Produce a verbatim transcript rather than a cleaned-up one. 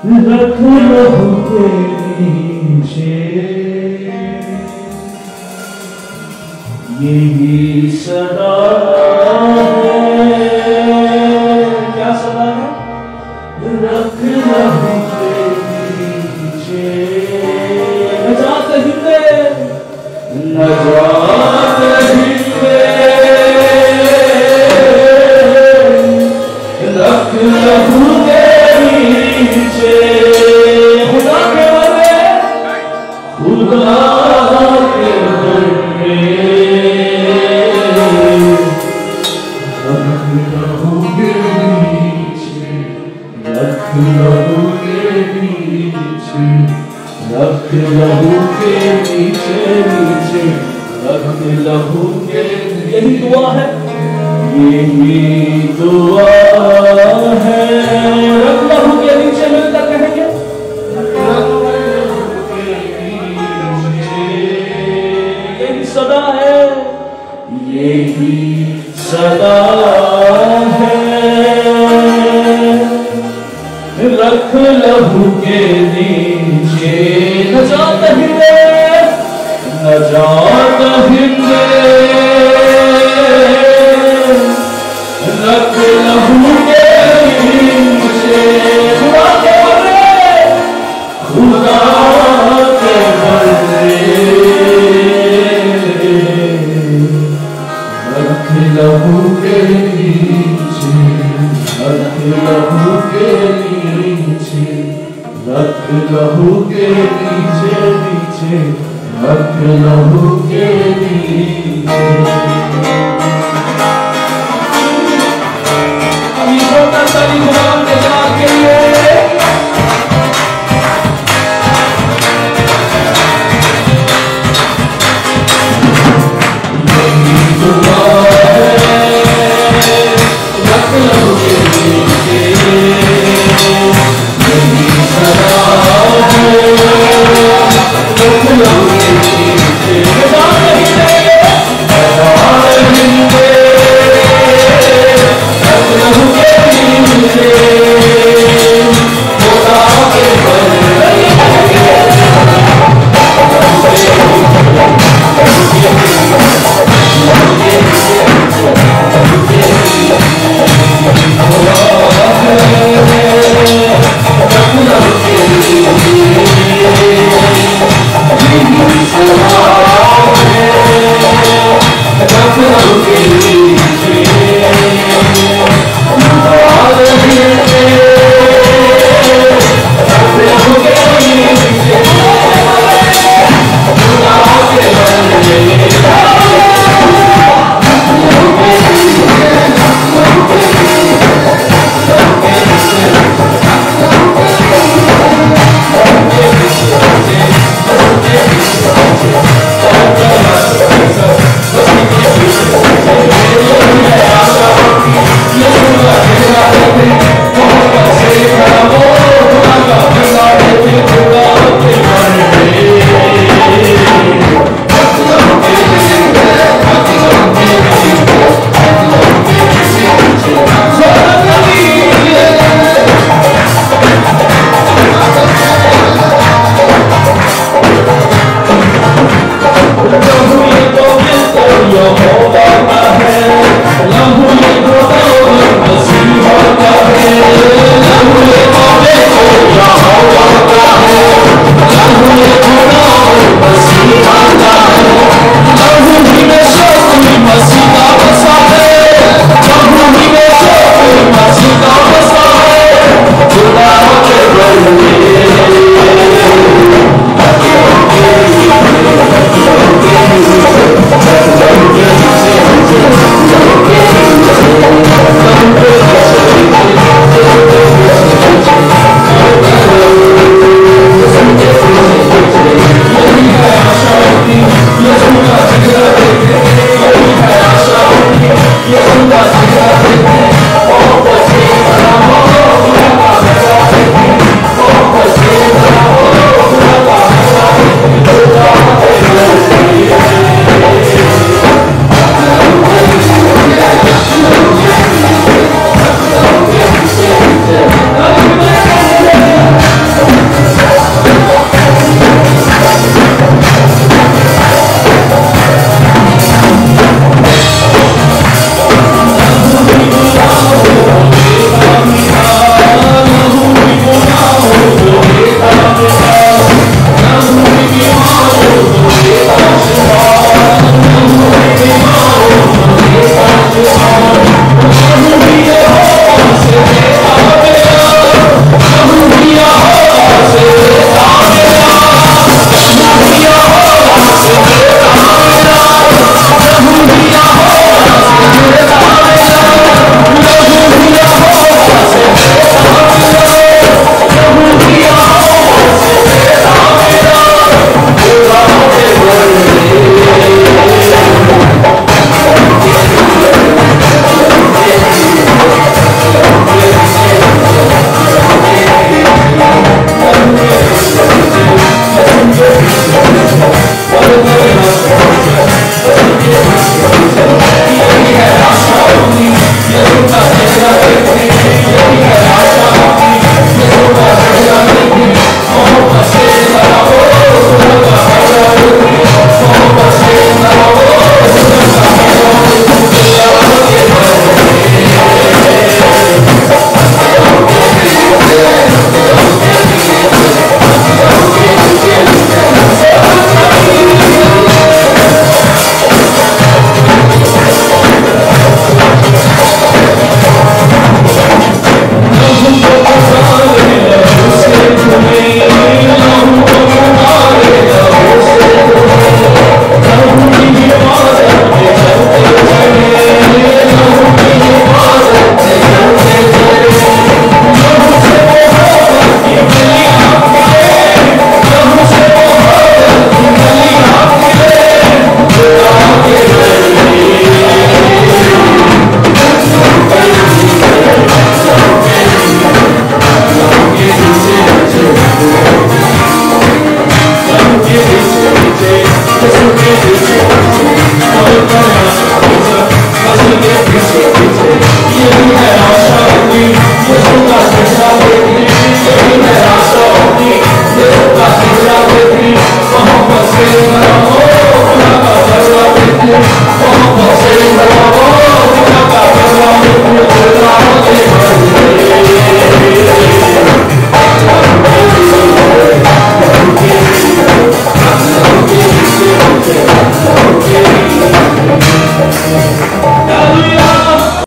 रख लहू के नीचे यही सदा है। क्या सदा है? रख लहू के नीचे नजात हिंदे नजात हिंदे रख लहू के नीचे खुदा के बंदे खुदा के बंदे रख लहू के नीचे रख लहू के नीचे रख लहू के नीचे नीचे रख लहू के यही दुआ है यही दुआ है। रख लहू के नीचे मिलकर कहेंगे रख लहू के नीचे यही सदा है यही सदा है। रख लहू के नीचे नजात हिंदे नजात हिंदे रख लहू के नीचे खुदा के बंदे खुदा के बंदे रख लहू के नीचे रख लहू के नीचे रख लहू के नीचे नीचे रख लहू के नीचे। अभी छोटा सा